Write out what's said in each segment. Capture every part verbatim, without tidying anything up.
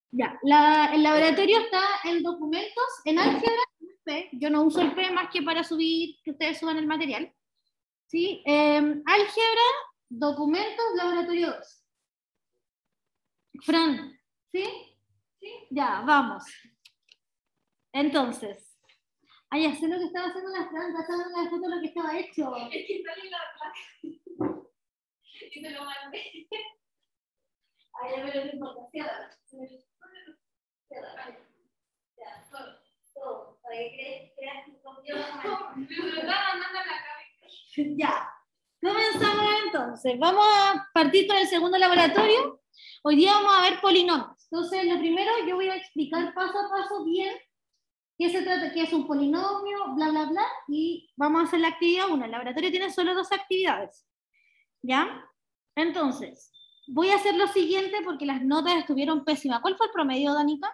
Ya, la, el laboratorio está en documentos, en álgebra, P. Yo no uso el P más que para subir, que ustedes suban el material. ¿Sí? Eh, álgebra, documentos, laboratorio dos. Fran, ¿sí? ¿Sí? Ya, vamos. Entonces, ay, ya sé lo que estaba haciendo la Fran, estaba dando la foto de lo que estaba hecho. Es que está en la placa. Y se lo mandé. Ay, ya me lo importa, cierra. Ya, todo. Todo, para que creas que contigo. Me lo estaba mandando a la cabeza. Ya. Comenzamos entonces. Vamos a partir con el segundo laboratorio. Hoy día vamos a ver polinomios. Entonces, lo primero, yo voy a explicar paso a paso bien qué se trata, qué es un polinomio, bla, bla, bla, y vamos a hacer la actividad uno. El laboratorio tiene solo dos actividades. ¿Ya? Entonces, voy a hacer lo siguiente porque las notas estuvieron pésimas. ¿Cuál fue el promedio, Danica?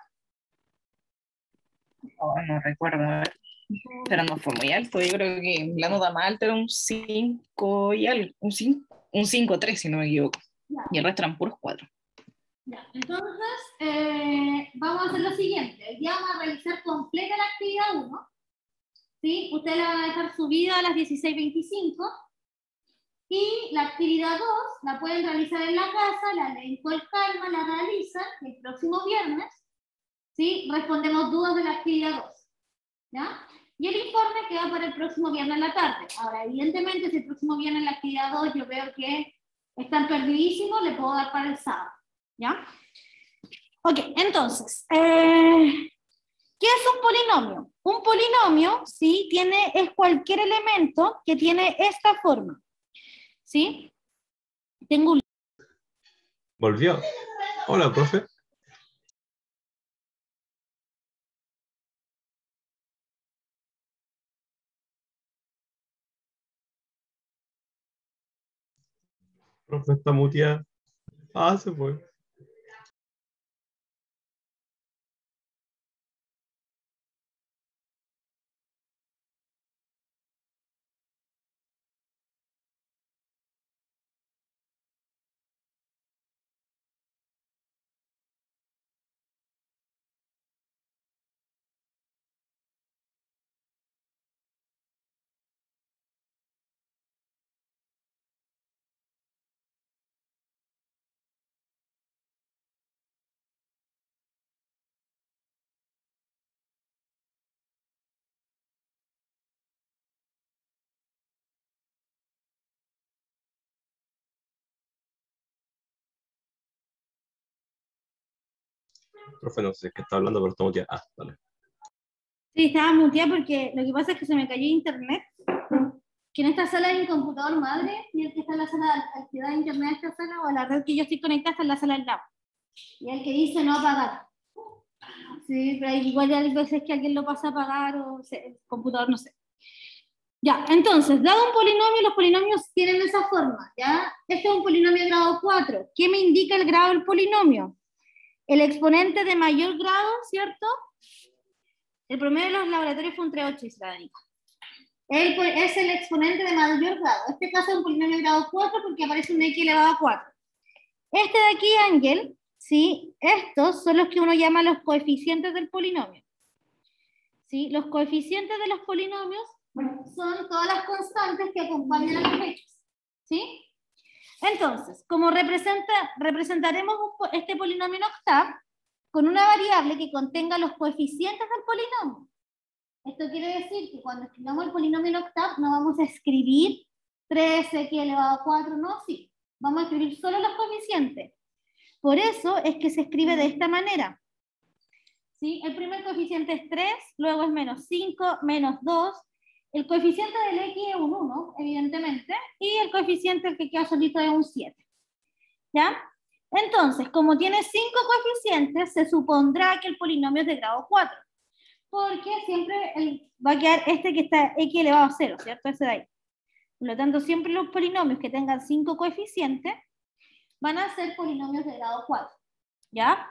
Oh, no recuerdo, pero no fue muy alto. Yo creo que la nota más alta era un cinco y algo, un cinco, un cinco tres si no me equivoco. Ya. Y el resto eran puros cuatro. Ya. Entonces, eh, vamos a hacer lo siguiente. Hoy día vamos a realizar completa la actividad uno. ¿Sí? Ustedes la van a dejar subida a las dieciséis veinticinco. Y la actividad dos la pueden realizar en la casa, la leen con calma, la realizan el próximo viernes. ¿Sí? Respondemos dudas de la actividad dos. ¿Ya? Y el informe queda para el próximo viernes en la tarde. Ahora, evidentemente, si el próximo viernes en la actividad dos yo veo que están perdidísimos, le puedo dar para el sábado. ¿Ya? Ok, entonces, eh, ¿qué es un polinomio? Un polinomio, ¿sí? Tiene, es cualquier elemento que tiene esta forma. ¿Sí? Tengo un... Volvió. Hola, profe. Profe está muteada. Ah, se fue. Profe, no sé qué está hablando, pero está muteada. Ah, vale. Sí, estaba muteada porque lo que pasa es que se me cayó internet. Que en esta sala hay un computador madre y el que está en la sala de actividad de internet de esta sala o la red que yo estoy conectada está en la sala del lado. Y el que dice no apagar. Sí, pero igual hay veces que alguien lo pasa a apagar o se, el computador no sé. Ya, entonces, dado un polinomio, los polinomios tienen esa forma, ¿ya? Este es un polinomio de grado cuatro. ¿Qué me indica el grado del polinomio? El exponente de mayor grado, ¿cierto? El promedio de los laboratorios fue entre ocho y Danica. Él es el exponente de mayor grado. Este caso es un polinomio de grado cuatro porque aparece un x elevado a cuatro. Este de aquí, Ángel, ¿sí? Estos son los que uno llama los coeficientes del polinomio. ¿Sí? Los coeficientes de los polinomios son todas las constantes que acompañan a los hechos. ¿Sí? Entonces, como representa, representaremos un, este polinomio en octavo con una variable que contenga los coeficientes del polinomio. Esto quiere decir que cuando escribamos el polinomio en octavo no vamos a escribir tres x elevado a cuatro, no, sí. Vamos a escribir solo los coeficientes. Por eso es que se escribe de esta manera. ¿Sí? El primer coeficiente es tres, luego es menos cinco, menos dos. El coeficiente del x es un uno, evidentemente, y el coeficiente el que queda solito es un siete. ¿Ya? Entonces, como tiene cinco coeficientes, se supondrá que el polinomio es de grado cuatro. Porque siempre el, va a quedar este que está x elevado a cero, ¿cierto? Ese de ahí. Por lo tanto, siempre los polinomios que tengan cinco coeficientes van a ser polinomios de grado cuatro. ¿Ya?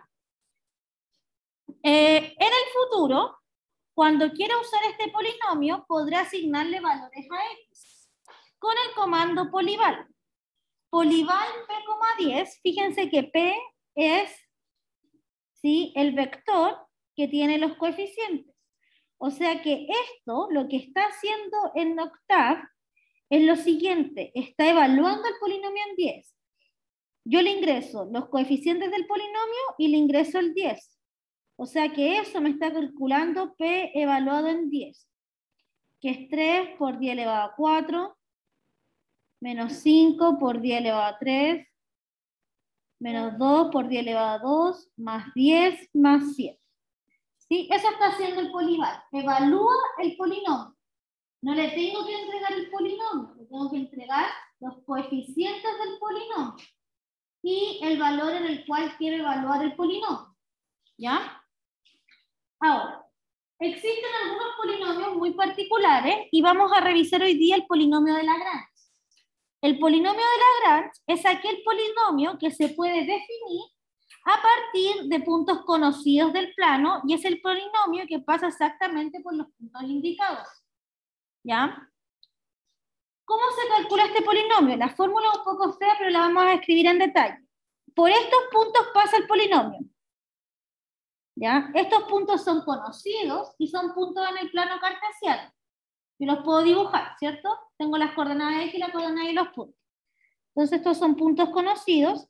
Eh, en el futuro, cuando quiera usar este polinomio, podrá asignarle valores a x con el comando polyval. Polyval p,diez, fíjense que p es ¿sí? El vector que tiene los coeficientes. O sea que esto, lo que está haciendo en Octave, es lo siguiente, está evaluando el polinomio en diez. Yo le ingreso los coeficientes del polinomio y le ingreso el diez. O sea que eso me está calculando P evaluado en diez, que es tres por diez elevado a cuatro, menos cinco por diez elevado a tres, menos dos por diez elevado a dos, más diez, más siete. ¿Sí? Eso está haciendo el polival. Evalúa el polinomio. No le tengo que entregar el polinomio, le tengo que entregar los coeficientes del polinomio y el valor en el cual quiero evaluar el polinomio. ¿Ya? Ahora, existen algunos polinomios muy particulares y vamos a revisar hoy día el polinomio de Lagrange. El polinomio de Lagrange es aquel polinomio que se puede definir a partir de puntos conocidos del plano y es el polinomio que pasa exactamente por los puntos indicados. ¿Ya? ¿Cómo se calcula este polinomio? La fórmula es un poco fea, pero la vamos a escribir en detalle. Por estos puntos pasa el polinomio. ¿Ya? Estos puntos son conocidos y son puntos en el plano cartesiano. Yo los puedo dibujar, ¿cierto? Tengo las coordenadas X y las coordenadas y los puntos. Entonces estos son puntos conocidos,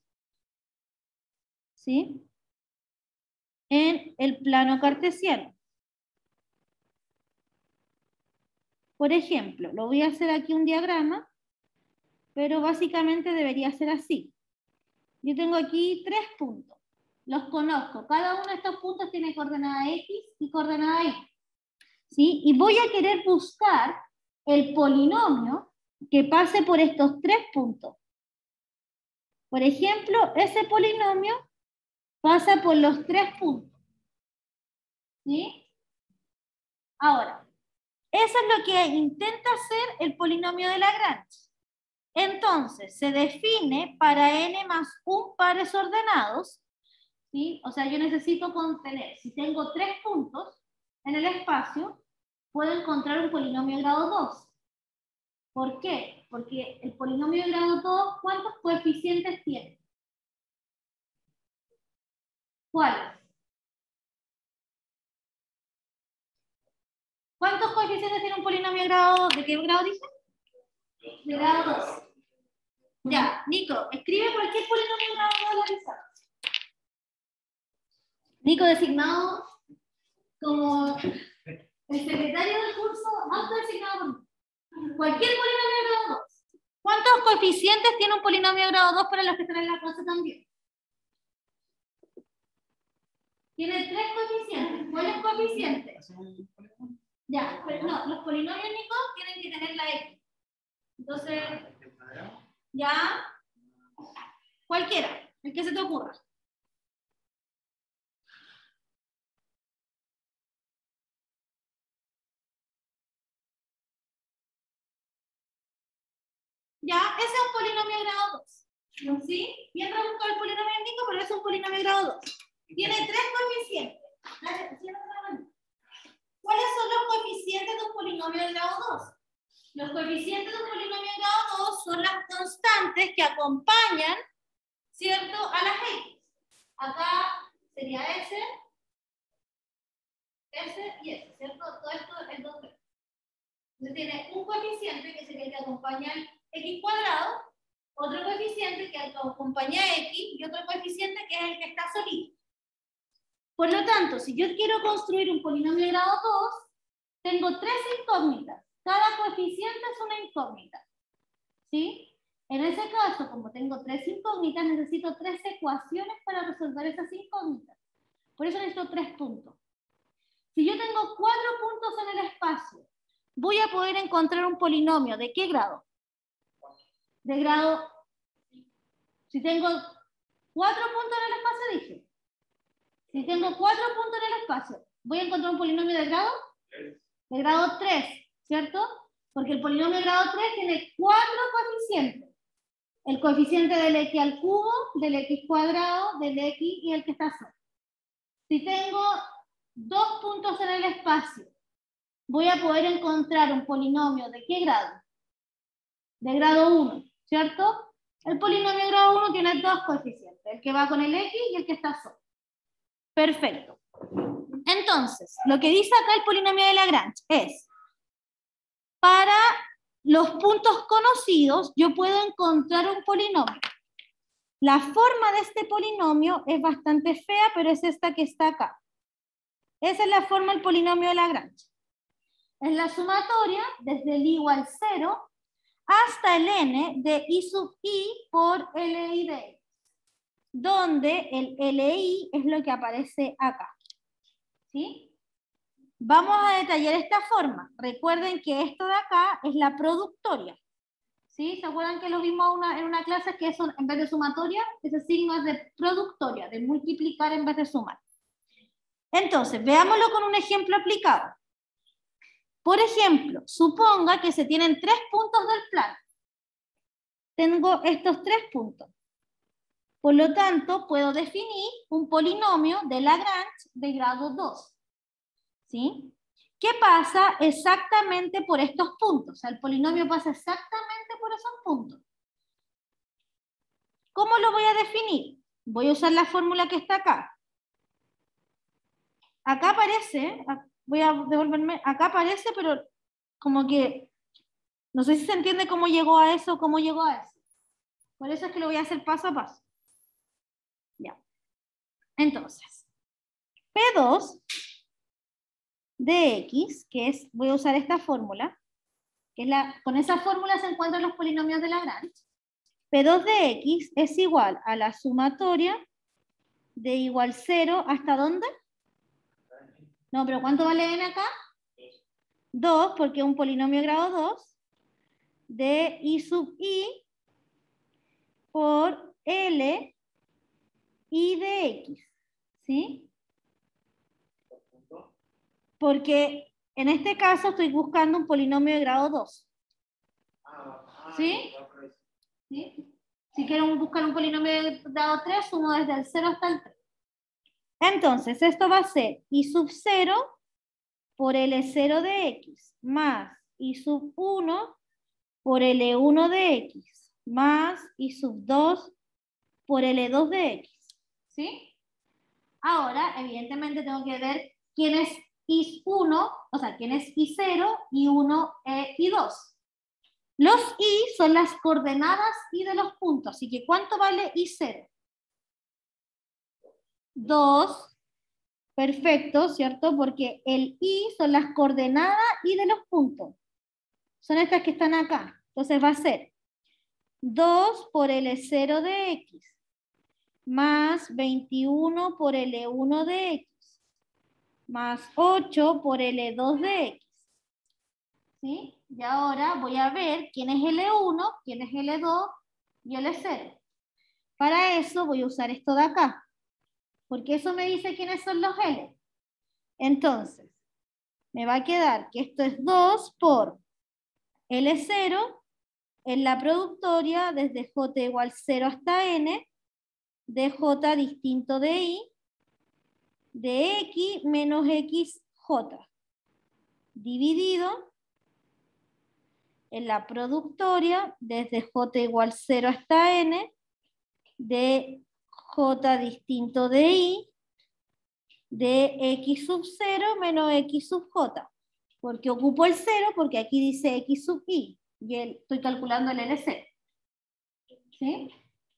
¿sí? En el plano cartesiano. Por ejemplo, lo voy a hacer aquí un diagrama, pero básicamente debería ser así. Yo tengo aquí tres puntos. Los conozco. Cada uno de estos puntos tiene coordenada X y coordenada Y. ¿Sí? Y voy a querer buscar el polinomio que pase por estos tres puntos. Por ejemplo, ese polinomio pasa por los tres puntos. ¿Sí? Ahora, eso es lo que intenta hacer el polinomio de Lagrange. Entonces, se define para n más un pares ordenados, ¿sí? O sea, yo necesito contener, si tengo tres puntos en el espacio, puedo encontrar un polinomio de grado dos. ¿Por qué? Porque el polinomio de grado dos, ¿cuántos coeficientes tiene? ¿Cuáles? ¿Cuántos coeficientes tiene un polinomio de grado dos? ¿De qué grado dice? De grado dos. Ya, Nico, escribe cualquier polinomio de grado dos realizado. Nico designado como el secretario del curso, autodesignado por mí. Cualquier polinomio de grado dos. ¿Cuántos coeficientes tiene un polinomio de grado dos para los que están en la clase también? Tiene tres coeficientes. ¿Cuáles coeficientes? Ya, pero no, los polinomios, Nico, tienen que tener la X. Entonces, ya, cualquiera, el que se te ocurra. Ya, ese es un polinomio de grado dos. ¿Sí? Bien rebuscado el polinomio de Nico, pero es un polinomio de grado dos. Tiene tres coeficientes. ¿Cuáles son los coeficientes de un polinomio de grado dos? Los coeficientes de un polinomio de grado dos son las constantes que acompañan, ¿cierto?, a las X. Acá sería S, S y S, ¿cierto? Todo esto es dos veces. Entonces tiene un coeficiente que sería el que acompaña al X cuadrado, otro coeficiente que acompaña a X y otro coeficiente que es el que está solito. Por lo tanto, si yo quiero construir un polinomio de grado dos, tengo tres incógnitas. Cada coeficiente es una incógnita. ¿Sí? En ese caso, como tengo tres incógnitas, necesito tres ecuaciones para resolver esas incógnitas. Por eso necesito tres puntos. Si yo tengo cuatro puntos en el espacio, voy a poder encontrar un polinomio. ¿De qué grado? De grado... Si tengo cuatro puntos en el espacio, dije. Si tengo cuatro puntos en el espacio, ¿voy a encontrar un polinomio de grado? De grado tres, ¿cierto? Porque el polinomio de grado tres tiene cuatro coeficientes. El coeficiente del X al cubo, del X cuadrado, del X y el que está solo. Si tengo dos puntos en el espacio, voy a poder encontrar un polinomio ¿de qué grado? De grado uno, ¿cierto? El polinomio de grado uno tiene dos coeficientes, el que va con el X y el que está solo. Perfecto. Entonces, lo que dice acá el polinomio de Lagrange es, para los puntos conocidos, yo puedo encontrar un polinomio. La forma de este polinomio es bastante fea, pero es esta que está acá. Esa es la forma del polinomio de Lagrange. Es la sumatoria desde el igual cero hasta el n de i sub i por li de x, donde el li es lo que aparece acá. ¿Sí? Vamos a detallar esta forma. Recuerden que esto de acá es la productoria. ¿Sí? ¿Se acuerdan que lo vimos una, en una clase que eso, en vez de sumatoria, ese signo es de productoria, de multiplicar en vez de sumar? Entonces, veámoslo con un ejemplo aplicado. Por ejemplo, suponga que se tienen tres puntos del plano. Tengo estos tres puntos. Por lo tanto, puedo definir un polinomio de Lagrange de grado dos. ¿Sí? ¿Qué pasa exactamente por estos puntos? O sea, el polinomio pasa exactamente por esos puntos. ¿Cómo lo voy a definir? Voy a usar la fórmula que está acá. Acá aparece, voy a devolverme, acá aparece, pero como que, no sé si se entiende cómo llegó a eso o cómo llegó a eso. Por eso es que lo voy a hacer paso a paso. Ya. Entonces, P dos de X, que es, voy a usar esta fórmula, que es la, con esa fórmula se encuentran los polinomios de Lagrange. P dos de X es igual a la sumatoria de igual cero, ¿hasta dónde? No, pero ¿cuánto vale n acá? dos, porque es un polinomio de grado dos, de i sub i por L i de X. ¿Sí? Porque en este caso estoy buscando un polinomio de grado dos. ¿Sí? ¿Sí? Si quiero buscar un polinomio de grado tres, sumo desde el cero hasta el tres. Entonces, esto va a ser i sub cero por L cero de X más i sub uno por L uno de X más i sub dos por L dos de X. ¿Sí? Ahora, evidentemente, tengo que ver quién es i uno, o sea, quién es i cero, i uno e i dos. Los i son las coordenadas i de los puntos, así que ¿cuánto vale i cero? dos. Perfecto, ¿cierto? Porque el i son las coordenadas i de los puntos. Son estas que están acá. Entonces va a ser dos por L cero de X más veintiuno por L uno de X más ocho por L dos de X. ¿Sí? Y ahora voy a ver quién es L uno, quién es L dos y L cero. Para eso voy a usar esto de acá. Porque eso me dice quiénes son los L. Entonces, me va a quedar que esto es dos por L cero en la productoria desde J igual cero hasta N de J distinto de I de X menos X J dividido en la productoria desde J igual cero hasta N de J distinto de I de X sub cero menos X sub J. Porque ocupo el cero porque aquí dice X sub I y el, estoy calculando el L cero. ¿Sí?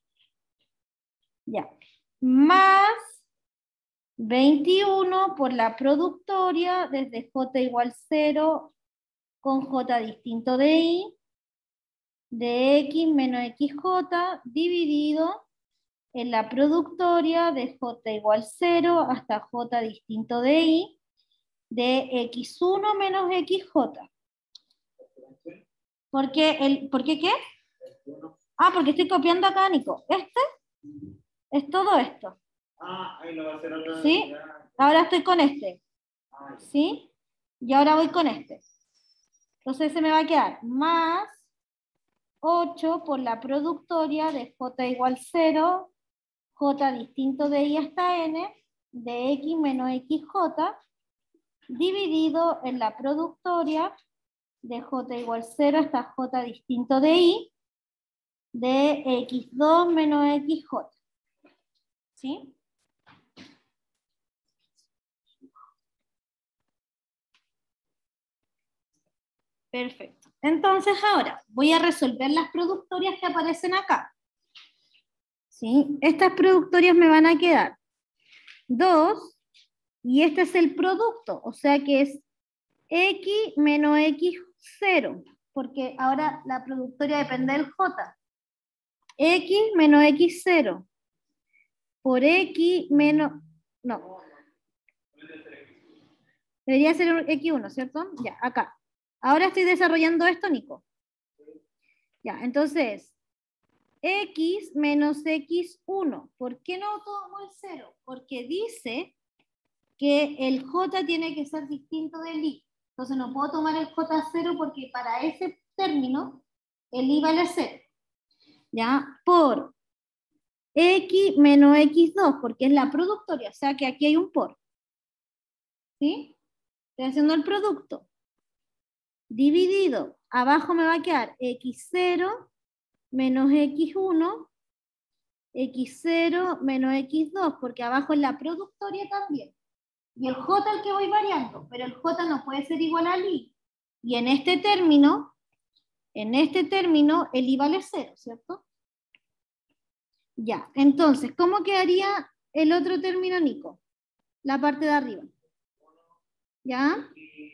Ya. Más veintiuno por la productoria desde J igual cero con J distinto de I de X menos X J dividido en la productoria de J igual cero hasta J distinto de I de X uno menos X J. ¿Por qué, el, ¿por qué qué? Ah, porque estoy copiando acá, Nico. Este es todo esto. Ah, ahí lo va a hacer otra vez. ¿Sí? Ahora estoy con este. ¿Sí? Y ahora voy con este. Entonces se me va a quedar más ocho por la productoria de J igual cero, J distinto de I hasta N, de X menos X J, dividido en la productoria de J igual cero hasta J distinto de I, de X dos menos X J. ¿Sí? Perfecto. Entonces ahora voy a resolver las productorias que aparecen acá. ¿Sí? Estas productorias me van a quedar dos, y este es el producto, o sea que es X menos X cero, porque ahora la productoria depende del J. X menos X cero por X menos... No. Debería ser un X uno, ¿cierto? Ya, acá. Ahora estoy desarrollando esto, Nico. Ya, entonces, X menos X uno. ¿Por qué no tomo el cero? Porque dice que el J tiene que ser distinto del I. Entonces no puedo tomar el J cero porque para ese término el I vale cero. ¿Ya? Por X menos X dos, porque es la productoria, o sea que aquí hay un por. ¿Sí? Estoy haciendo el producto. Dividido, abajo me va a quedar X cero menos X uno, X cero menos X dos, porque abajo es la productoria también. Y el J el que voy variando, pero el J no puede ser igual al I. Y en este término, en este término, el I vale cero, ¿cierto? Ya, entonces, ¿cómo quedaría el otro término, Nico? La parte de arriba. ¿Ya?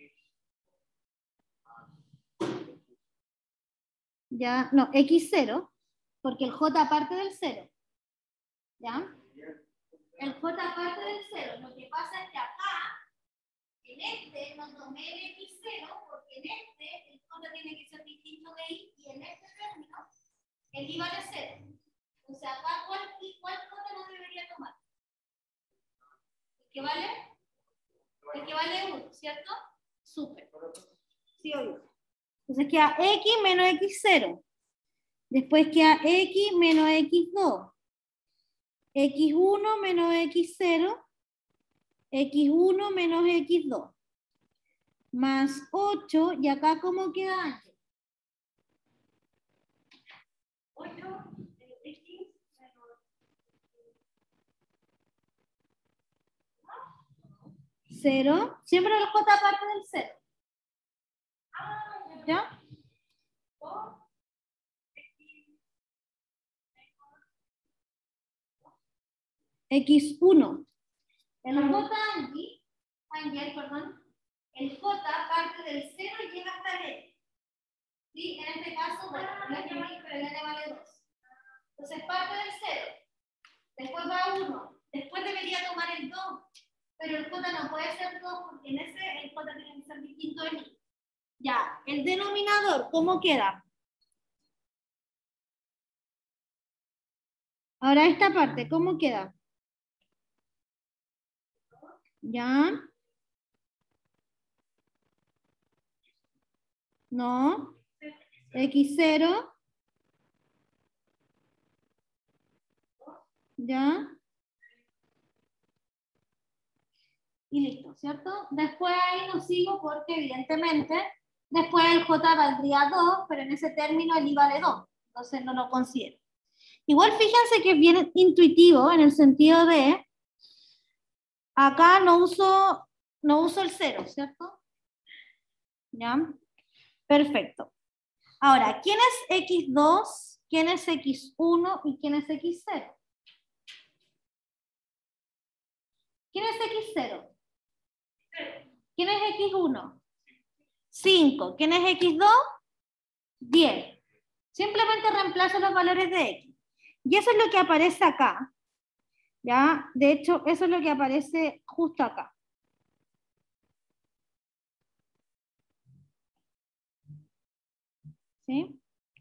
Ya, no, X cero, porque el J aparte del cero. ¿Ya? El J aparte del cero. Lo que pasa es que acá, en este, no tomé el X cero, porque en este, el J tiene que ser distinto de I, y en este término, el I vale cero. O sea, acá, ¿cuál, cuál J no debería tomar? ¿El que vale? El que vale uno, ¿cierto? Súper. Sí, obvio. Entonces queda X menos X cero. Después queda X menos X dos. X uno menos X cero. X uno menos X dos. Más ocho. ¿Y acá cómo queda, Ángel? ocho. X menos... cero. Siempre el J aparte del cero. ¿Ya? X uno. El J Angie, Angie, perdón, el J parte del cero y llega hasta el N. ¿Sí? En este caso, bueno, no es que pero el N vale dos. Entonces parte del cero. Después va uno. Después debería tomar el dos. Pero el J no puede ser dos porque en ese el J tiene que ser distinto del I. Ya, el denominador, ¿cómo queda? Ahora esta parte, ¿cómo queda? ¿Ya? No. X cero. ¿Ya? Y listo, ¿cierto? Después ahí no sigo porque evidentemente después el J valdría dos, pero en ese término el I vale dos. Entonces no lo considero. Igual fíjense que es bien intuitivo en el sentido de acá no uso, no uso el cero, ¿cierto? ¿Ya? Perfecto. Ahora, ¿quién es X dos? ¿Quién es X uno? ¿Y quién es X cero? ¿Quién es X cero? ¿Quién es X uno? cinco. ¿Quién es X dos? diez. Simplemente reemplazo los valores de X. Y eso es lo que aparece acá. ¿Ya? De hecho, eso es lo que aparece justo acá. ¿Sí?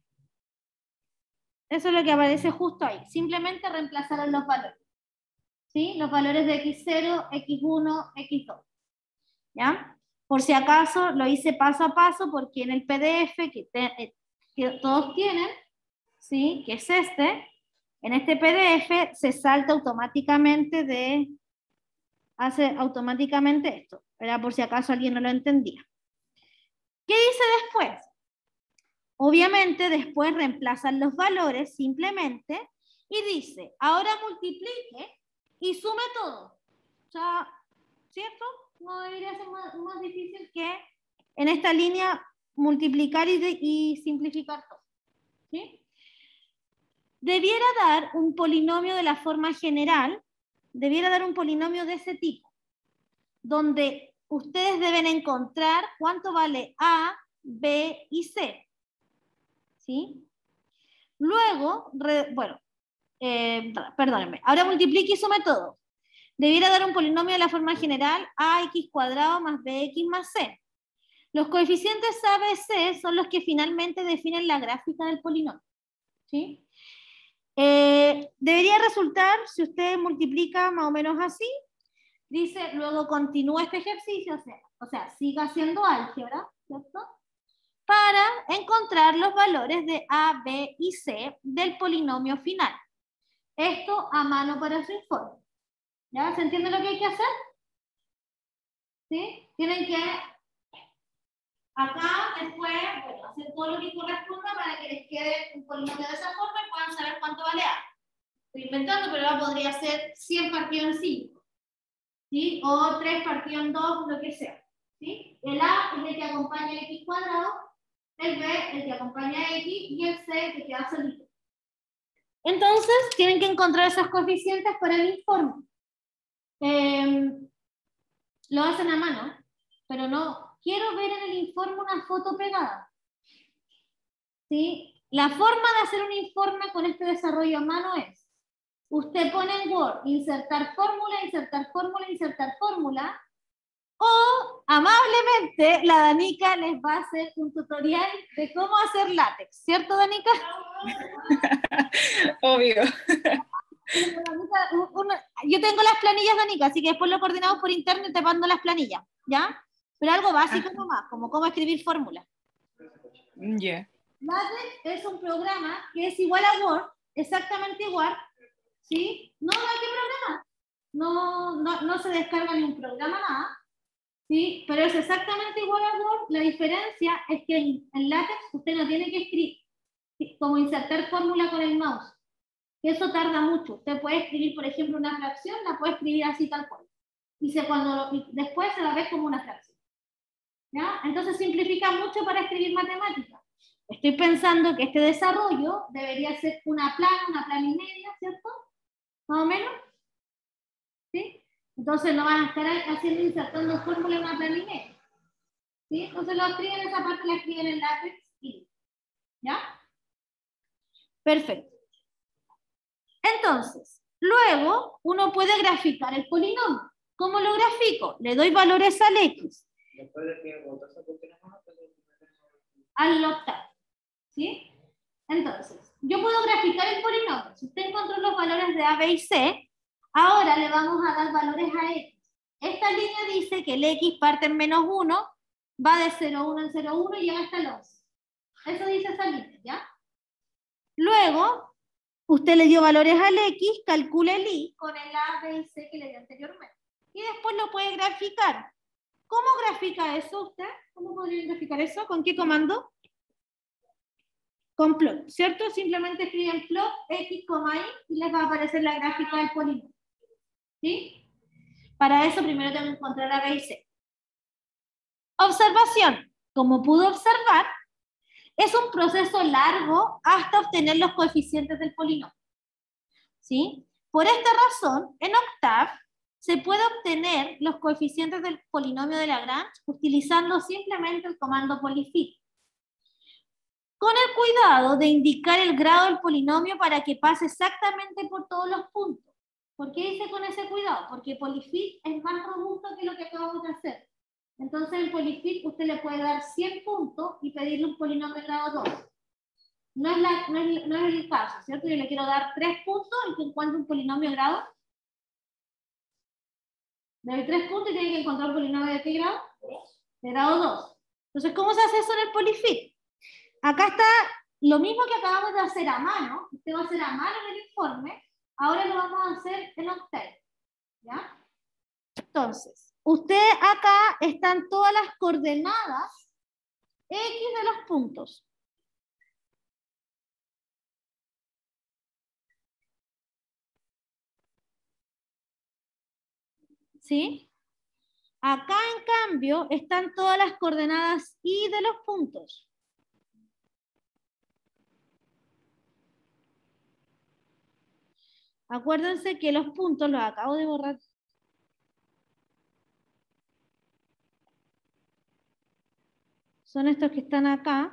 Eso es lo que aparece justo ahí. Simplemente reemplazaron los valores. ¿Sí? Los valores de X cero, X uno, X dos. ¿Ya? Por si acaso lo hice paso a paso porque en el P D F que, te, que todos tienen, ¿sí? Que es este, en este P D F se salta automáticamente de, hace automáticamente esto. Era por si acaso alguien no lo entendía. ¿Qué dice después? Obviamente después reemplazan los valores simplemente y dice, ahora multiplique y sume todo. O sea, ¿cierto? No debería ser más, más difícil que en esta línea multiplicar y, de, y simplificar todo. ¿Sí? Debiera dar un polinomio de la forma general, debiera dar un polinomio de ese tipo, donde ustedes deben encontrar cuánto vale A, B y C. ¿Sí? Luego, re, bueno, eh, perdónenme, ahora multiplique y sume todo. Debiera dar un polinomio de la forma general ax cuadrado más bx más c. Los coeficientes A, B, C son los que finalmente definen la gráfica del polinomio. ¿Sí? Eh, debería resultar, si usted multiplica más o menos así, dice, luego continúa este ejercicio, o sea, o sea siga haciendo álgebra, ¿cierto? Para encontrar los valores de A, B y C del polinomio final. Esto a mano para su informe. ¿Ya? ¿Se entiende lo que hay que hacer? ¿Sí? Tienen que acá después, bueno, hacer todo lo que corresponda para que les quede un polinomio de esa forma y puedan saber cuánto vale A. Estoy inventando, pero A podría ser cien partido en cinco. ¿Sí? O tres partido en dos, lo que sea. ¿Sí? El A es el que acompaña a X cuadrado, el B el que acompaña a X y el C el que queda solito. Entonces, tienen que encontrar esos coeficientes para el informe. Eh, lo hacen a mano, pero no quiero ver en el informe una foto pegada. ¿Sí? La forma de hacer un informe con este desarrollo a mano es, usted pone en Word, insertar fórmula, insertar fórmula, insertar fórmula, o amablemente la Danica les va a hacer un tutorial de cómo hacer látex, ¿cierto, Danica? Obvio. Yo tengo las planillas, Danica, así que después lo coordinamos por internet y te mando las planillas, ¿ya? Pero algo básico Ajá. nomás, como cómo escribir fórmulas. Ya. Yeah. LaTeX es un programa que es igual a Word, exactamente igual, ¿sí? No, no hay que programar. No, no, no se descarga ni un programa, nada, ¿sí? Pero es exactamente igual a Word. La diferencia es que en, en LaTeX usted no tiene que escribir, como insertar fórmula con el mouse. Eso tarda mucho. Usted puede escribir, por ejemplo, una fracción, la puede escribir así tal cual. Y, se, cuando, y después se la ve como una fracción. ¿Ya? Entonces simplifica mucho para escribir matemáticas. Estoy pensando que este desarrollo debería ser una plana, una plana y media, ¿cierto? Más o menos. ¿Sí? Entonces no van a estar haciendo, insertando fórmula en una plana y media. ¿Sí? Entonces lo escriben, esa parte la escriben en látex y ¿ya? Perfecto. Entonces, luego uno puede graficar el polinomio. ¿Cómo lo grafico? Le doy valores al X. Después de que botas a continuar, Al octavo. ¿Sí? Entonces, yo puedo graficar el polinomio. Si usted encontró los valores de A, B y C, ahora le vamos a dar valores a X. Esta línea dice que el X parte en menos uno, va de cero a uno en cero a uno y llega hasta el once. Eso dice esa línea, ¿ya? Luego, usted le dio valores al X, calcula el Y con el A, B y C que le dio anteriormente. Y después lo puede graficar. ¿Cómo grafica eso usted? ¿Cómo podría graficar eso? ¿Con qué comando? Con plot, ¿cierto? Simplemente escriben plot X, Y y les va a aparecer la gráfica del polinomio. ¿Sí? Para eso primero tengo que encontrar A, B y C. Observación. Como pudo observar, es un proceso largo hasta obtener los coeficientes del polinomio. ¿Sí? Por esta razón, en Octave se puede obtener los coeficientes del polinomio de Lagrange utilizando simplemente el comando polyfit. Con el cuidado de indicar el grado del polinomio para que pase exactamente por todos los puntos. ¿Por qué dice con ese cuidado? Porque polyfit es más robusto que lo que acabamos de hacer. Entonces en polyfit usted le puede dar cien puntos y pedirle un polinomio en grado dos. No es, la, no, es, no es el caso, ¿cierto? Yo le quiero dar tres puntos y que encuentre un polinomio de grado. Le doy tres puntos y tiene que encontrar un polinomio de qué grado? De grado dos. Entonces, ¿cómo se hace eso en el polyfit? Acá está lo mismo que acabamos de hacer a mano. Usted va a hacer a mano en el informe. Ahora lo vamos a hacer en Octave. ¿Ya? Entonces, usted acá están todas las coordenadas X de los puntos. ¿Sí? Acá, en cambio, están todas las coordenadas y de los puntos. Acuérdense que los puntos los acabo de borrar. Son estos que están acá.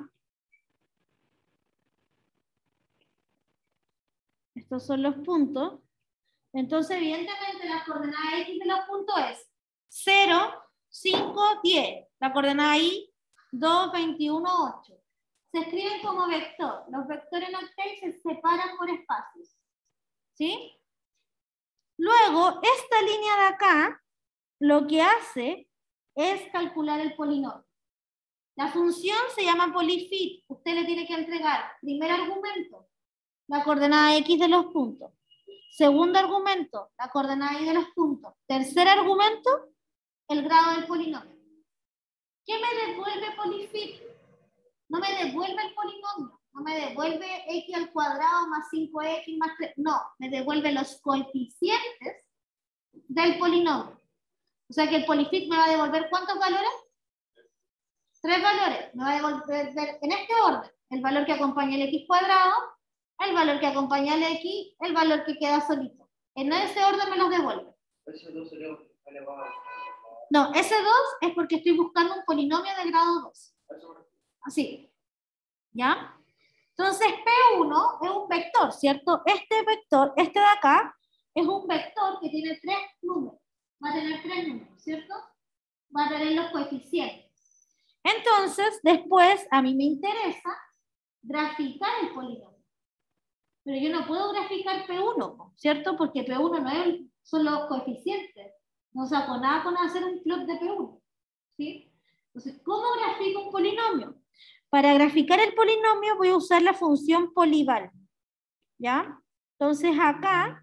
Estos son los puntos. Entonces, evidentemente, las coordenadas X de los puntos es cero, cinco, diez. La coordenada Y, dos, veintiuno, ocho. Se escriben como vector. Los vectores en Octave se separan por espacios. ¿Sí? Luego, esta línea de acá, lo que hace es calcular el polinomio. La función se llama polyfit. Usted le tiene que entregar, primer argumento, la coordenada X de los puntos. Segundo argumento, la coordenada Y de los puntos. Tercer argumento, el grado del polinomio. ¿Qué me devuelve polyfit? No me devuelve el polinomio. No me devuelve X al cuadrado más cinco X más tres. No, me devuelve los coeficientes del polinomio. O sea que el polyfit me va a devolver ¿cuántos valores? Tres valores. Me va a devolver en este orden. El valor que acompaña el X cuadrado, el valor que acompaña el X, el valor que queda solito. En ese orden me los devuelve. Ese dos sería elevado. No, ese dos es porque estoy buscando un polinomio de grado dos. Así. ¿Ya? Entonces, P uno es un vector, ¿cierto? Este vector, este de acá, es un vector que tiene tres números. Va a tener tres números, ¿cierto? Va a tener los coeficientes. Entonces, después, a mí me interesa graficar el polinomio. Pero yo no puedo graficar P uno, ¿cierto? Porque P uno no es, son los coeficientes. No saco nada con hacer un plot de P uno. ¿Sí? Entonces, ¿cómo grafico un polinomio? Para graficar el polinomio voy a usar la función polyval. ¿Ya? Entonces acá,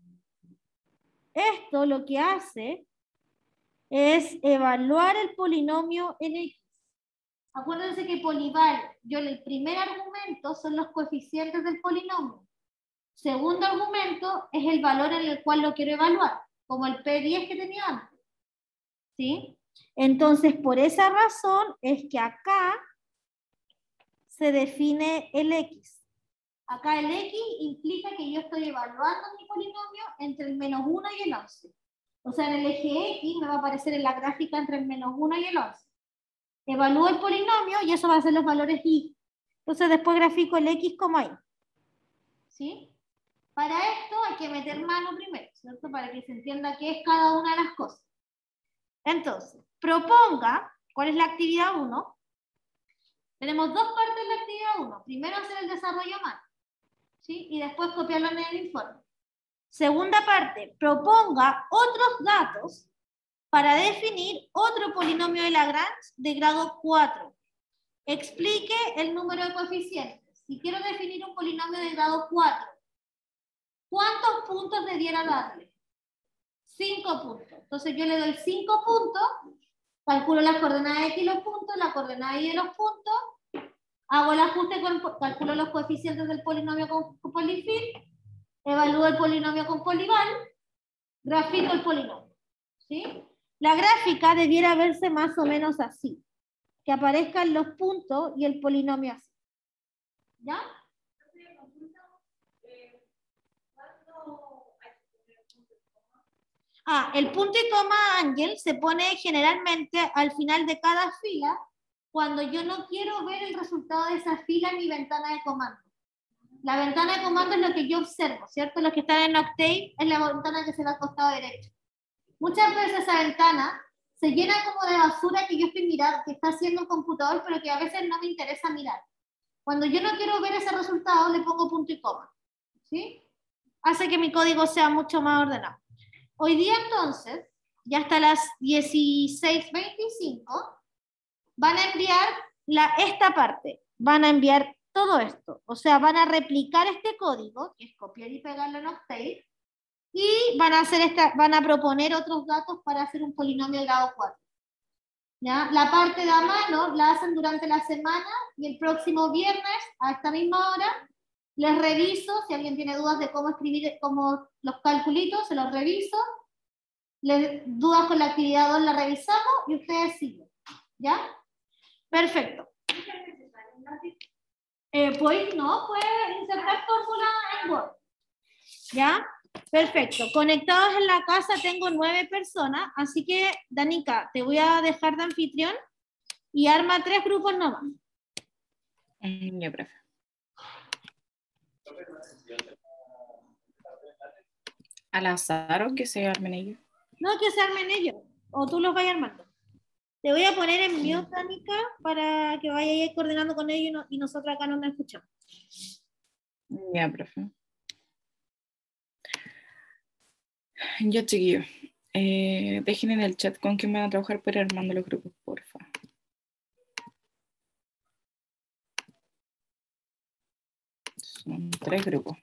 esto lo que hace es evaluar el polinomio en X. Acuérdense que polyval, yo el primer argumento son los coeficientes del polinomio. Segundo argumento es el valor en el cual lo quiero evaluar, como el P diez que tenía antes. ¿Sí? Entonces, por esa razón es que acá se define el X. Acá el X implica que yo estoy evaluando mi polinomio entre el menos uno y el once. O sea, en el eje X me va a aparecer en la gráfica entre el menos uno y el once. Evalúo el polinomio y eso va a ser los valores Y. Entonces después grafico el X como Y. ¿Sí? Para esto hay que meter mano primero, ¿cierto? Para que se entienda qué es cada una de las cosas. Entonces, proponga, ¿cuál es la actividad uno? Tenemos dos partes de la actividad uno. Primero hacer el desarrollo a mano, ¿sí? Y después copiarlo en el informe. Segunda parte, proponga otros datos para definir otro polinomio de Lagrange de grado cuatro. Explique el número de coeficientes. Si quiero definir un polinomio de grado cuatro, ¿cuántos puntos debiera darle? cinco puntos. Entonces yo le doy cinco puntos, calculo las coordenadas X y los puntos, la coordenada Y de los puntos, hago el ajuste, con, calculo los coeficientes del polinomio con, con polyfit, evalúo el polinomio con polyval, grafico el polinomio. ¿Sí? La gráfica debiera verse más o menos así, que aparezcan los puntos y el polinomio así. ¿Ya? Ah, el punto y coma, Ángel, se pone generalmente al final de cada fila cuando yo no quiero ver el resultado de esa fila en mi ventana de comando. La ventana de comando es lo que yo observo, ¿cierto? Los que están en Octave es la ventana que se va al costado derecho. Muchas veces esa ventana se llena como de basura que yo estoy mirando, que está haciendo el computador, pero que a veces no me interesa mirar. Cuando yo no quiero ver ese resultado, le pongo punto y coma. ¿Sí? Hace que mi código sea mucho más ordenado. Hoy día entonces, ya hasta las dieciséis veinticinco, van a enviar la, esta parte, van a enviar todo esto, o sea, van a replicar este código, que es copiar y pegarlo en Octave, y van a, hacer esta, van a proponer otros datos para hacer un polinomio de grado cuatro. ¿Ya? La parte de a mano la hacen durante la semana y el próximo viernes, a esta misma hora, les reviso, si alguien tiene dudas de cómo escribir cómo los calculitos, se los reviso Le, dudas con la actividad dos la revisamos y ustedes siguen. ¿Ya? Perfecto. Eh, pues no, puede insertar fórmula en Word. ¿Ya? Perfecto. Conectados en la casa tengo nueve personas, así que, Danica, te voy a dejar de anfitrión y arma tres grupos nomás. Mm, Ya, profe. ¿Al azar o que se armen ellos? No, que se armen ellos, o tú los vayas armando. Te voy a poner en mute, Danica, para que vayas coordinando con ellos y, no, y nosotros acá no nos escuchamos. Ya, profe. Ya, chiquillos. Eh, dejen en el chat con quién van a trabajar para ir armando los grupos, porfa. Son tres grupos.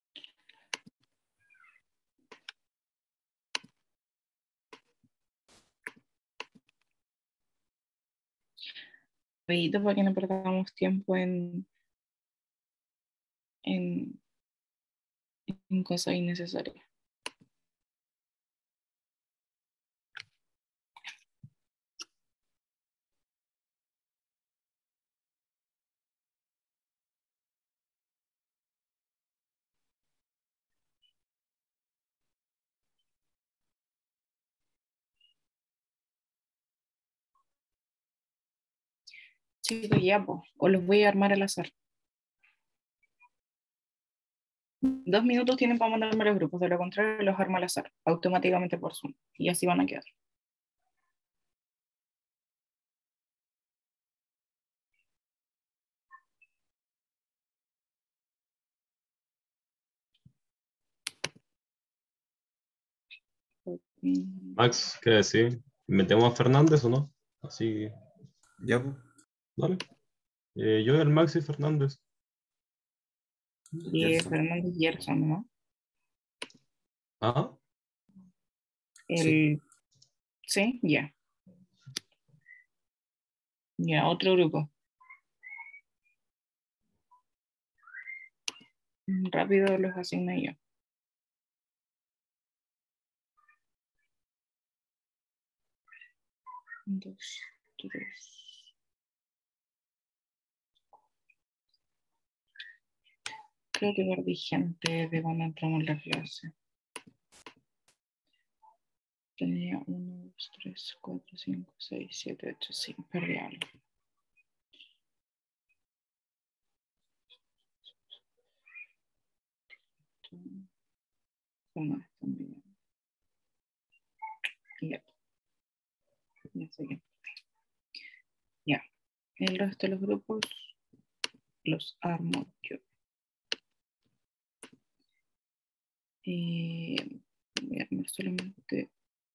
Rapidito para que no perdamos tiempo en, en, en cosas innecesarias. Chicos, ya, pues, o los voy a armar al azar. Dos minutos tienen para mandarme los grupos, de lo contrario los armo al azar, automáticamente por Zoom, y así van a quedar. Mm, Max, ¿qué decir? ¿Metemos a Fernández o no? Así, Ya, pues. dale. Eh, yo, el Max y Fernández. Y Gerson. Fernando Gerson, ¿no? Ah, El, sí, ya. Ya, otro grupo. Mm, Rápido los asigno yo. Dos, tres. Creo que perdí gente de cuando entramos en la clase. Tenía uno, dos, tres, cuatro, cinco, seis, siete, ocho, sí, perdí algo. Uno también. Ya, ya sé que. Ya, el resto de los grupos los armo yo. Eh, voy a armar solamente.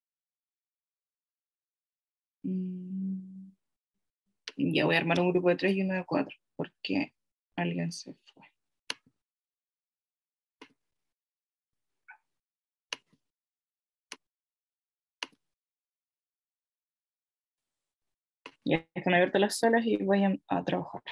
Mm, ya voy a armar un grupo de tres y uno de cuatro, porque alguien se fue. Ya están abiertas las salas y vayan a trabajar.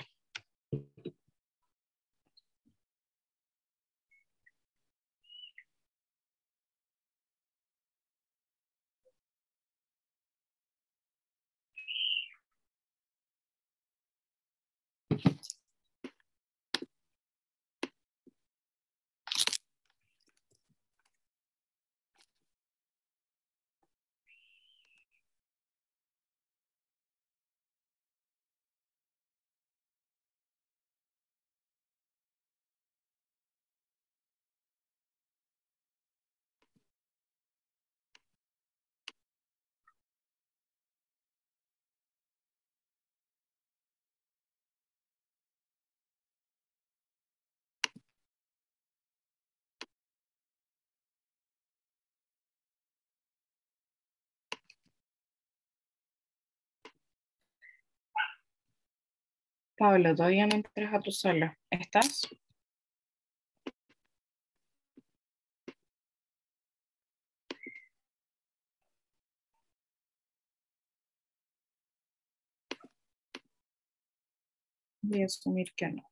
Pablo, todavía no entras a tu sala. ¿Estás? Voy a asumir que no.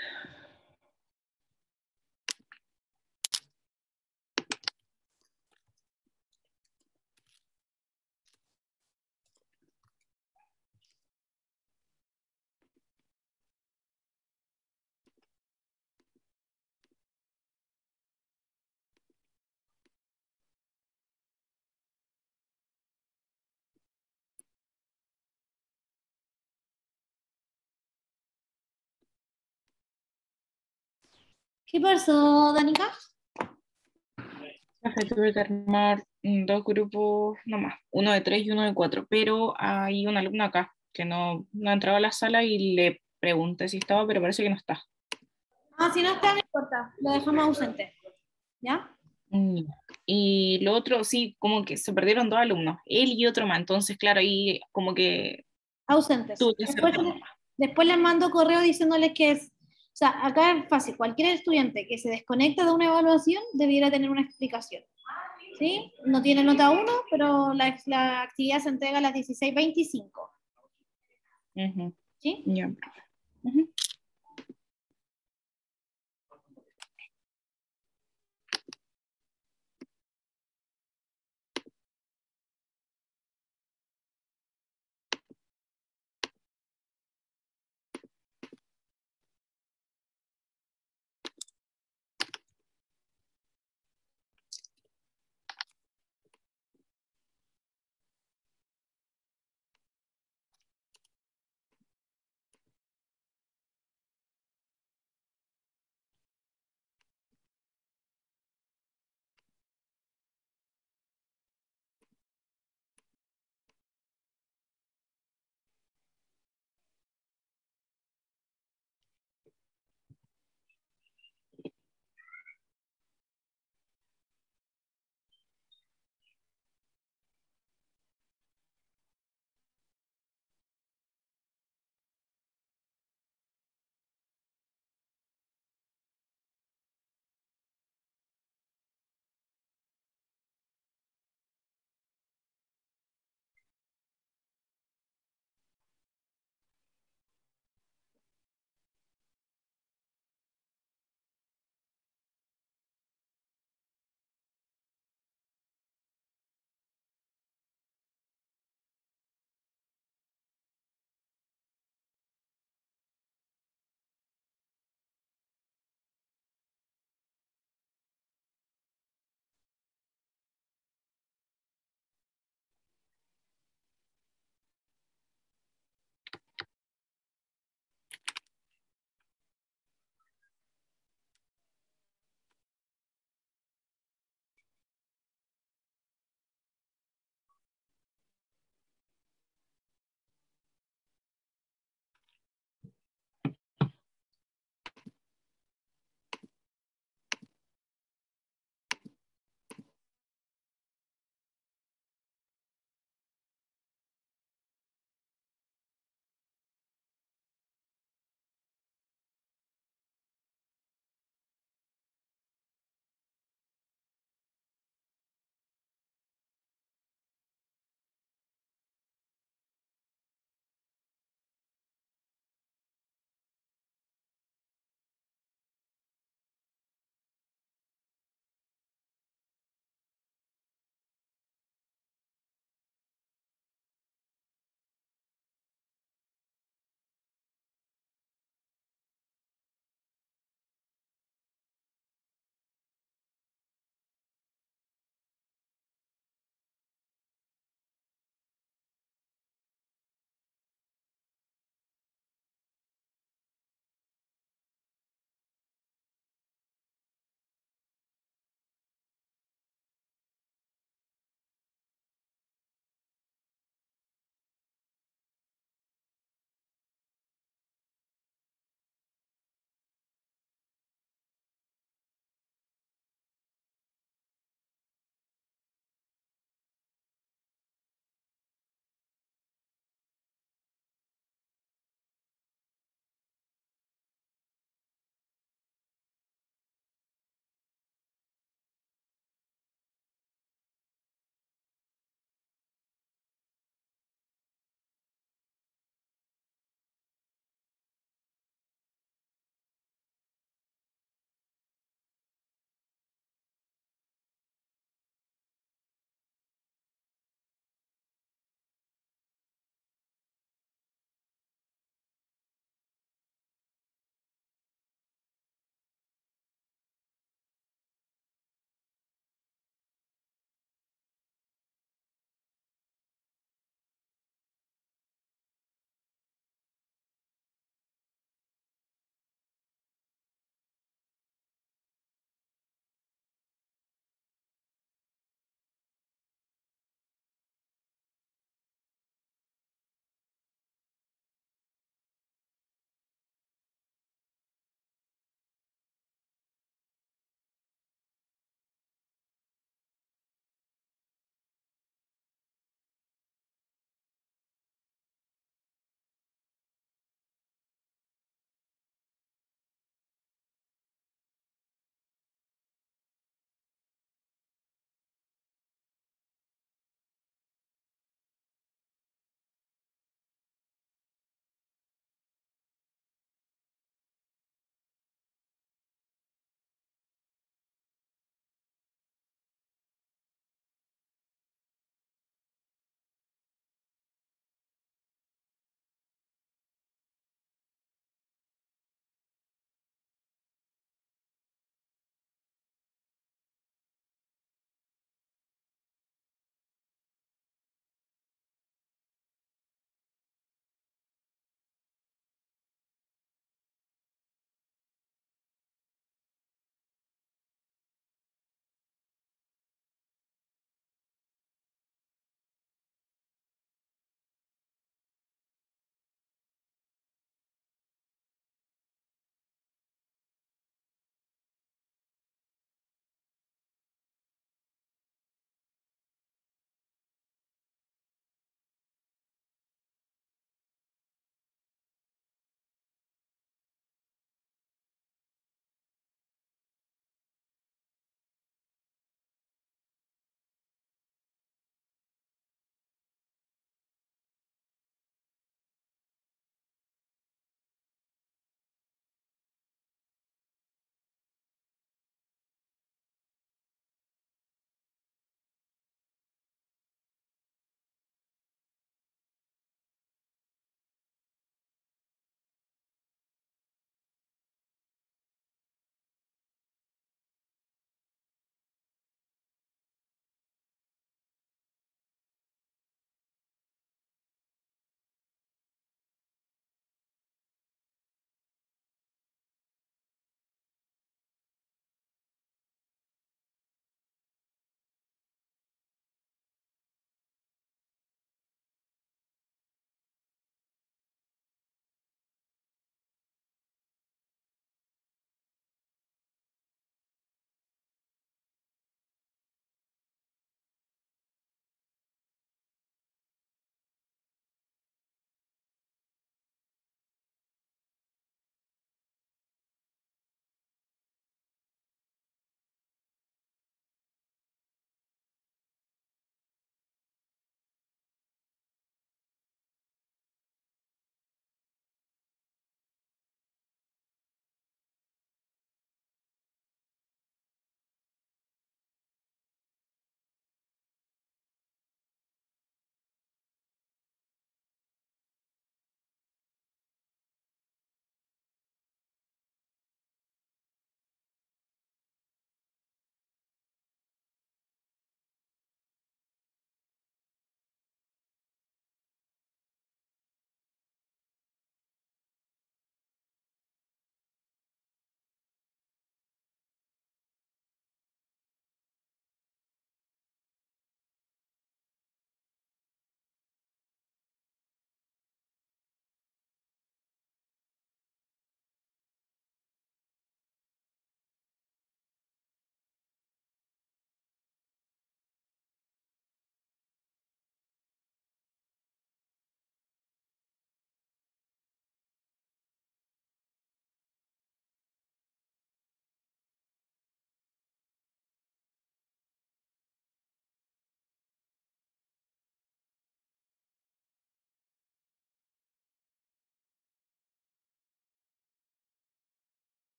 ¿Qué pasó, Danica? Profe, tuve que armar mm, dos grupos nomás, uno de tres y uno de cuatro, pero hay un alumno acá que no, no ha entrado a la sala y le pregunté si estaba, pero parece que no está. Ah, si no está, no importa, lo dejamos ausente. ¿Ya? Mm. Y lo otro, sí, como que se perdieron dos alumnos, él y otro más, entonces claro, ahí como que Ausentes. tuve que hacer Después, dos nomás. después les mando correo diciéndoles que es, o sea, acá es fácil, cualquier estudiante que se desconecta de una evaluación debiera tener una explicación. ¿Sí? No tiene nota uno, pero la, la actividad se entrega a las dieciséis veinticinco. Ujú. ¿Sí? Ya, profe. Ujú.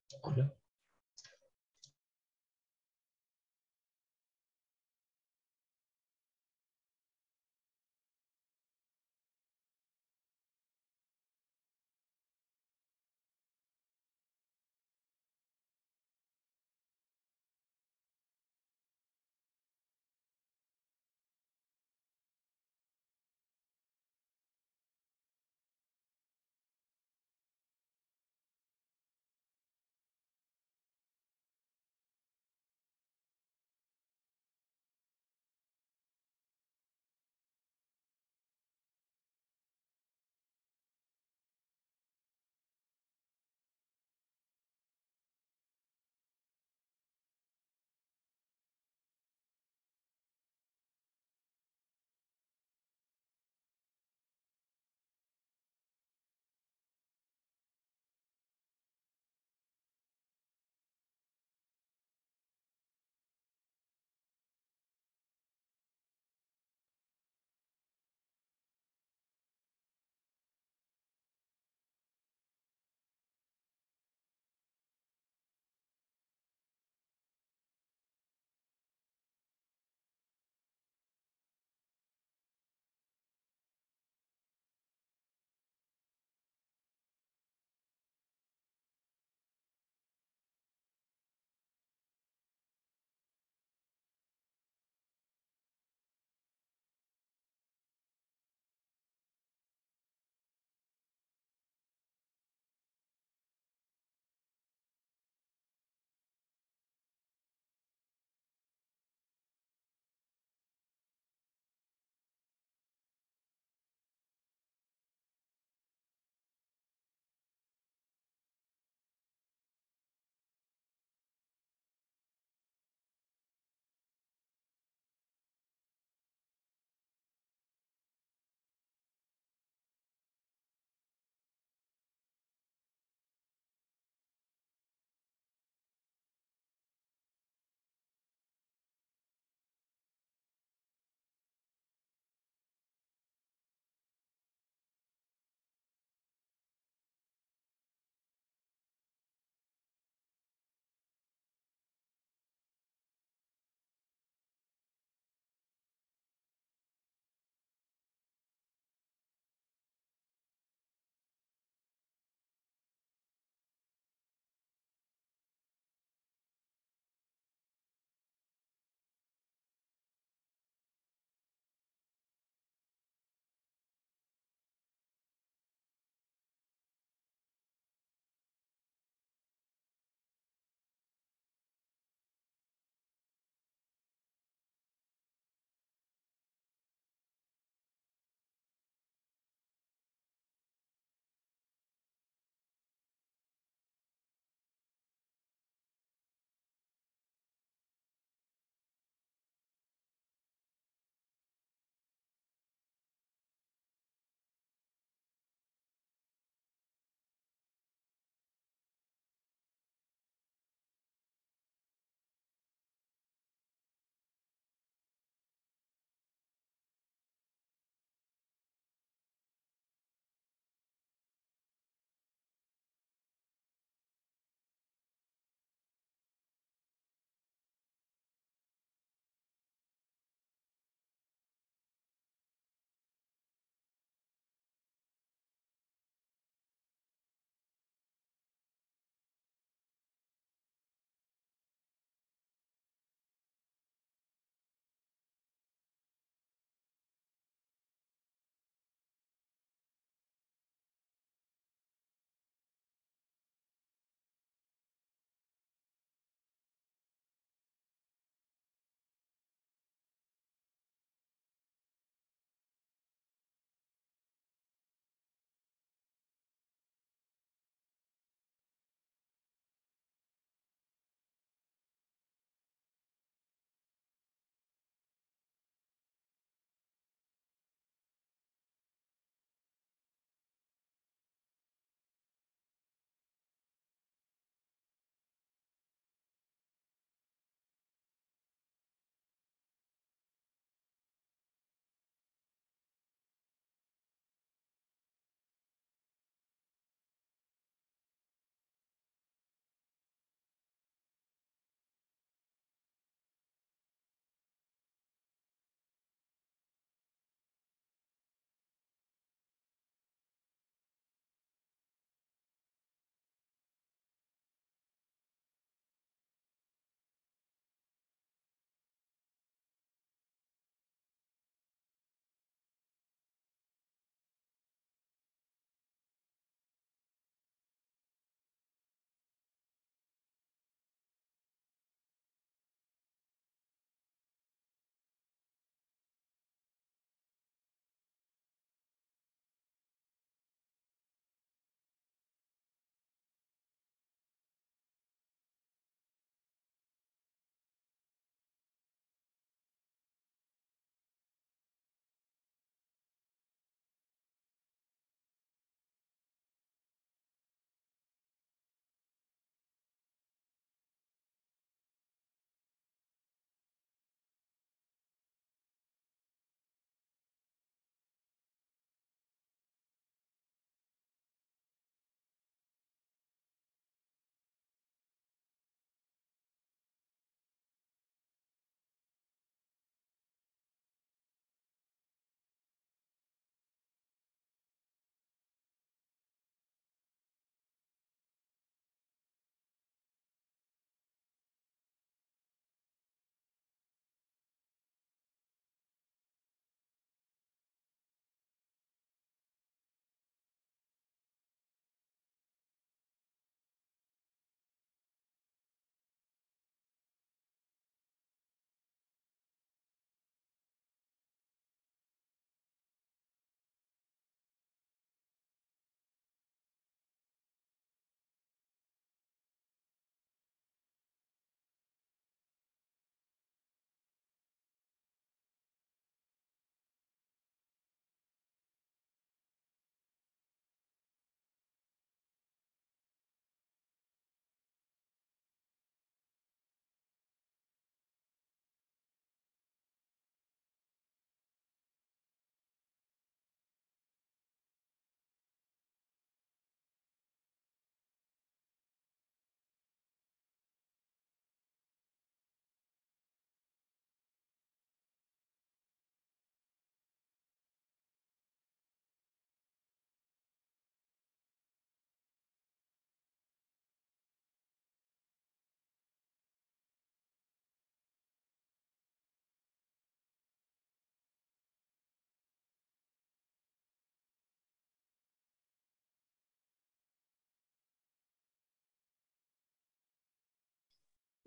Hola.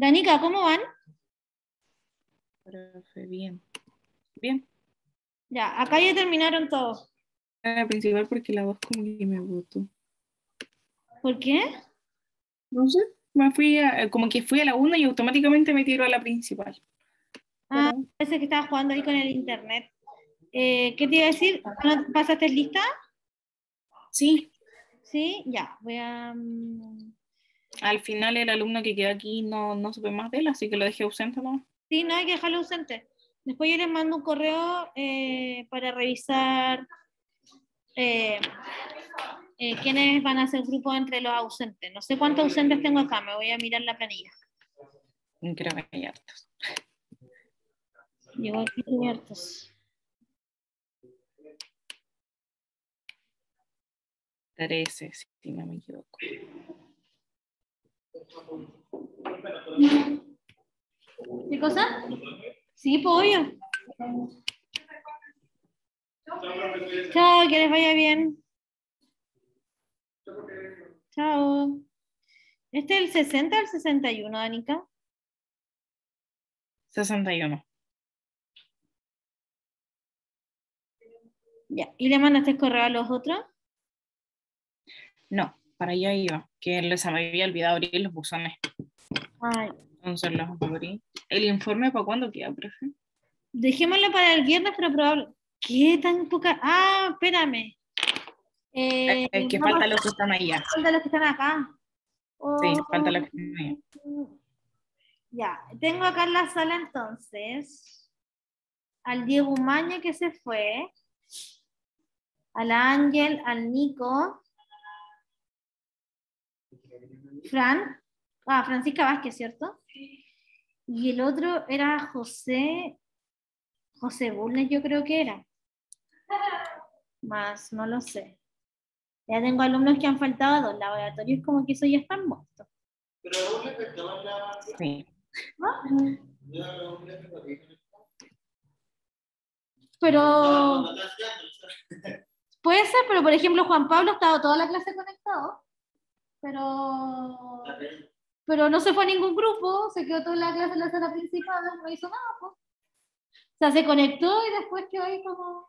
Danica, ¿cómo van? Profe, bien. Bien. Ya, acá ya terminaron todos. La principal porque la voz como que me botó. ¿Por qué? No sé. Me fui a, como que fui a la una y automáticamente me tiró a la principal. Ah, Pero- parece que estaba jugando ahí con el internet. Eh, ¿qué te iba a decir? ¿No ¿Pasaste lista? sí. Sí, ya, voy a... mm, Al final el alumno que quedó aquí no, no supe más de él, así que lo dejé ausente, ¿no? Sí, no hay que dejarlo ausente. Después yo les mando un correo eh, para revisar eh, eh, quiénes van a ser grupos entre los ausentes. No sé cuántos ausentes tengo acá, me voy a mirar la planilla. Creo que hay hartos. Llegó aquí cubiertos. trece, si no me equivoco. ¿Qué cosa? Sí, pues obvio. Chao, que les vaya bien. Chao. ¿Este es el sesenta o el sesenta y uno, Danica? sesenta y uno. Ya. ¿Y le mandaste correo a los otros? No, para allá iba, que les había olvidado abrir los buzones. Ay. Entonces los abrí. ¿El informe para cuándo queda, profe? Dejémoslo para el viernes, pero probable. ¿Qué tan poca? Ah, espérame. Eh, Es que no faltan pasa- los que están allá. falta los que están acá. Sí, Oh, faltan los que están allá. ya, tengo acá en la sala entonces al Diego Maña que se fue, al Ángel, al Nico, Fran, ah, Francisca Vázquez, ¿cierto? Y el otro era José, José Bulnes, yo creo que era. Más, no lo sé. Ya tengo alumnos que han faltado a dos laboratorios, como que eso ya están muertos. Pero aún le faltaban la... Sí. ¿No? Ya, aún le faltaban. Pero puede ser, pero por ejemplo Juan Pablo ha estado toda la clase conectado, pero pero no se fue a ningún grupo, se quedó toda la clase en la sala principal, no hizo nada, pues. O sea, se conectó y después quedó ahí como...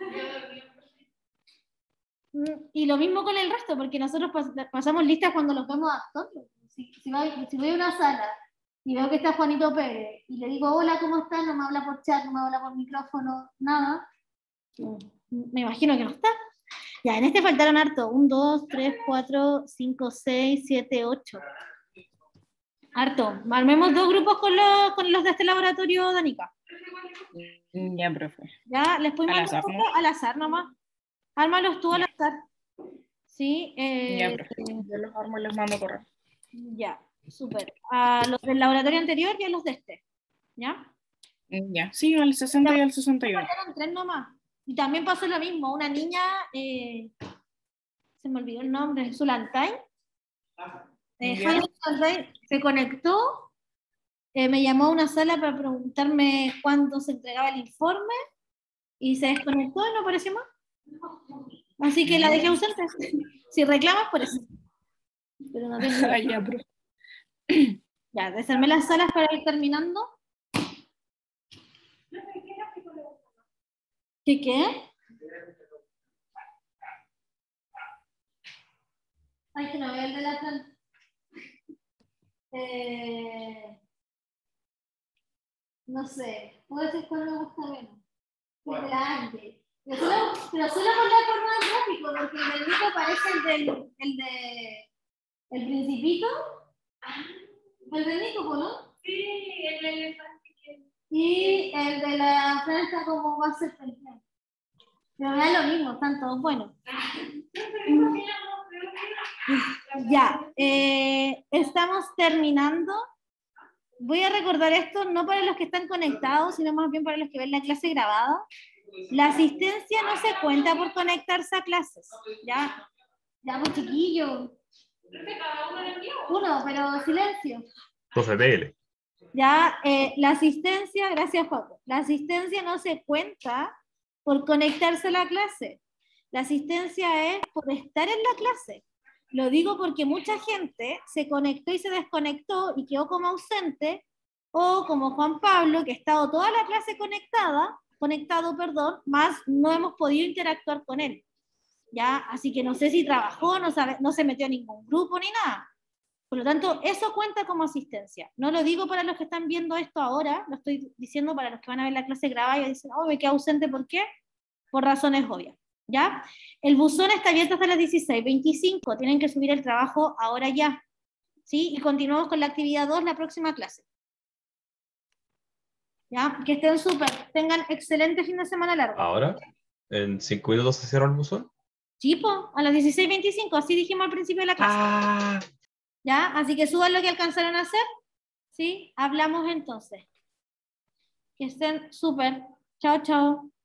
Y lo mismo con el resto, porque nosotros pas- pasamos listas cuando los vemos a todos. Si, si, voy, si voy a una sala y veo que está Juanito Pérez y le digo, hola, ¿cómo estás? No me habla por chat, no me habla por micrófono, nada. Me imagino que no está. Ya, en este faltaron harto. un, dos, tres, cuatro, cinco, seis, siete, ocho. Harto. Armemos dos grupos con los, con los de este laboratorio, Danica. Ya, profe. Ya, les puedo Al mandar azar, un ¿no? poco al azar nomás. Ármalos tú al azar. Sí, eh, Ya, profe. Yo los armo y les mando correo. ya, súper. A los del laboratorio anterior y a los de este. ¿Ya? Ya, sí, al sesenta y al sesenta y uno. Faltaron tres nomás. Y también pasó lo mismo. Una niña, eh, se me olvidó el nombre, Zulantay. Eh, Ya. Jaime Zulantay se conectó, eh, me llamó a una sala para preguntarme cuándo se entregaba el informe y se desconectó y no apareció más. Así que la dejé ausente. Si reclamas, por eso. Pero no tengo idea. Ah, ya, profe. Ya, desarmé las salas para ir terminando. ¿Qué qué? Ay, que no veo el de la plan. Eh, no sé, puede ser cuál me gusta menos. El de la Ángel. Pero solo, pero solo por la forma del gráfico, porque en el Nico aparece el del el de el Principito. El del Nico, ¿no? Sí, el elefante. Y el de la Fran está como más serpentina. Pero me da lo mismo, están todos buenos. Ya, eh, estamos terminando. Voy a recordar esto no para los que están conectados, sino más bien para los que ven la clase grabada. La asistencia no se cuenta por conectarse a clases. Ya, ya, pues chiquillo. Uno, pero silencio. Profe, dele. Ya, eh, la asistencia, gracias Juaco, la asistencia no se cuenta por conectarse a la clase. La asistencia es por estar en la clase. Lo digo porque mucha gente se conectó y se desconectó y quedó como ausente, o como Juan Pablo, que ha estado toda la clase conectada, conectado, perdón, más no hemos podido interactuar con él. ¿Ya? Así que no sé si trabajó, no, sabe, no se metió en ningún grupo ni nada. Por lo tanto, eso cuenta como asistencia. No lo digo para los que están viendo esto ahora, lo estoy diciendo para los que van a ver la clase grabada y dicen, oh, me quedé ausente, ¿por qué? Por razones obvias. ¿Ya? El buzón está abierto hasta las dieciséis veinticinco, tienen que subir el trabajo ahora ya. ¿Sí? Y continuamos con la actividad dos la próxima clase. ¿Ya? Que estén súper, tengan excelente fin de semana largo. Ahora, en cinco minutos se cierra el buzón. Sí, po, a las dieciséis veinticinco, así dijimos al principio de la clase. Ah, ¿Ya? Así que suban lo que alcanzaron a hacer. ¿Sí? Hablamos entonces. Que estén súper. Chao, chao.